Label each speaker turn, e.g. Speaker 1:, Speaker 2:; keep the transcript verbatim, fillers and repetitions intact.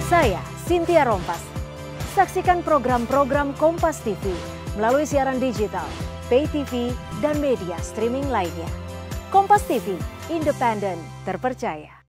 Speaker 1: Saya Cynthia Rompas. Saksikan program-program Kompas T V melalui siaran digital, pay T V, dan media streaming lainnya. Kompas T V, independen, terpercaya.